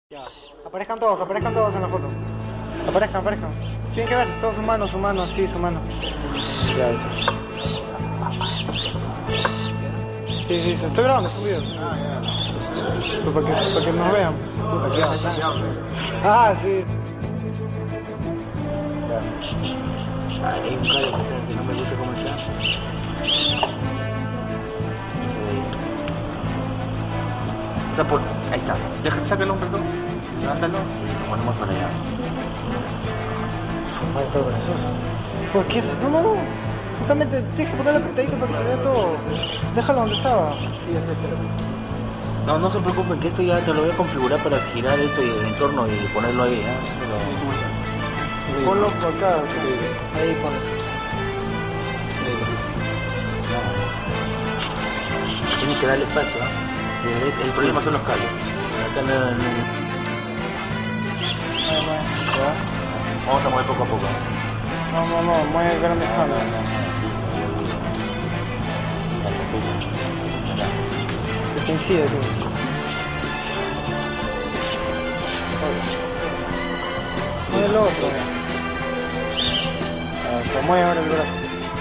Ya. Aparezcan todos en la foto. Aparezcan. Tienen que ver, todos humanos, sí, humanos. Ya, eso. Sí, estoy grabando, es un video. Pues para que nos vean. Ah, sí. Hay un callo que no me gusta cómo está. Ahí está. Sácalo, perdón. Levántalo y lo ponemos para allá. ¿Por qué? No. Justamente tienes que ponerle apretadito para que se vea todo. Déjalo donde estaba. Sí, ya. No se preocupen que esto ya te lo voy a configurar para girar esto y el entorno y ponerlo ahí, ¿eh? Ponlo por acá, sí. Ahí ponlo. Tienes que darle espacio, ¿eh? El problema son los cables. Acá vamos a mover poco a poco. No, mueve grandes cambios. Que te incide, tú. Mueve el otro. Se mueve ahora el brazo.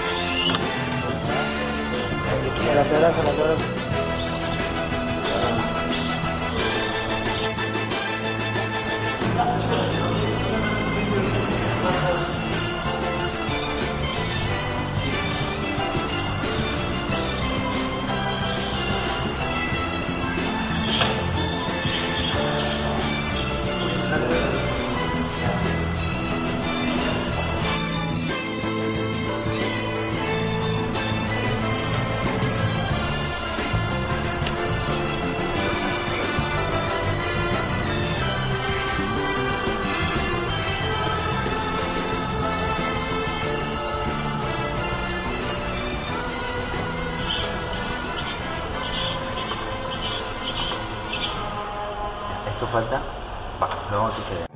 El brazo. Esto falta. Va, lo vamos a hacer.